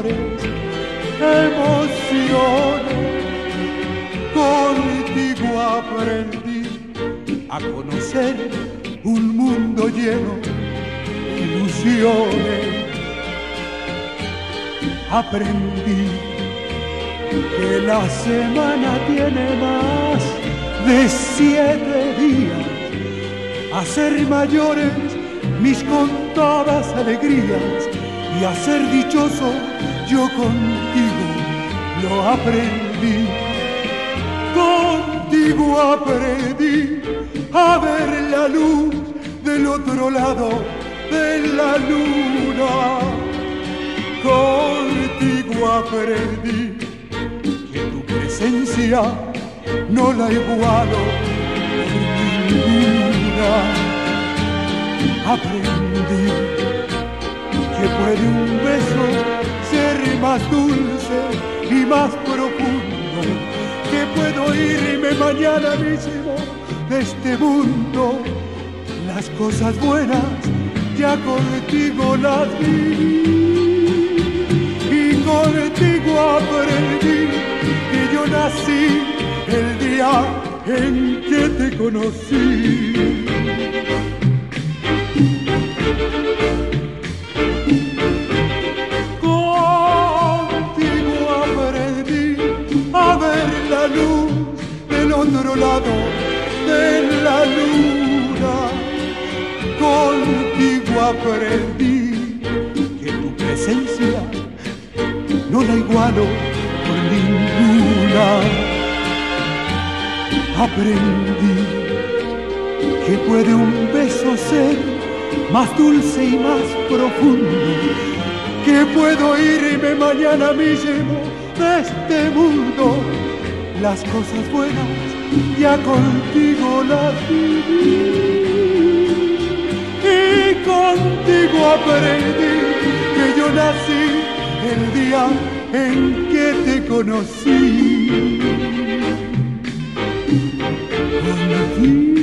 amores, emociones. Contigo aprendí a conocer un mundo lleno de ilusiones. Aprendí que la semana tiene más de 7 días, a ser mayores mis contadas alegrías y a ser dichoso yo contigo lo aprendí. Contigo aprendí a ver la luz del otro lado de la luna. Contigo aprendí que tu presencia no la igualo en ninguna. Aprendí que puede un beso ser más dulce y más profundo, que puedo irme mañana mismo de este mundo. Las cosas buenas ya contigo las viví y contigo aprendí que yo nací el día en que te conocí. Contigo aprendí a ver la luz del otro lado de la luna. Contigo aprendí que tu presencia no la igualo por ninguna. Aprendí que puede un beso ser más dulce y más profundo, que puedo irme mañana mismo de este mundo. Las cosas buenas ya contigo las viví y contigo aprendí que yo nací el día en que te conocí. Contigo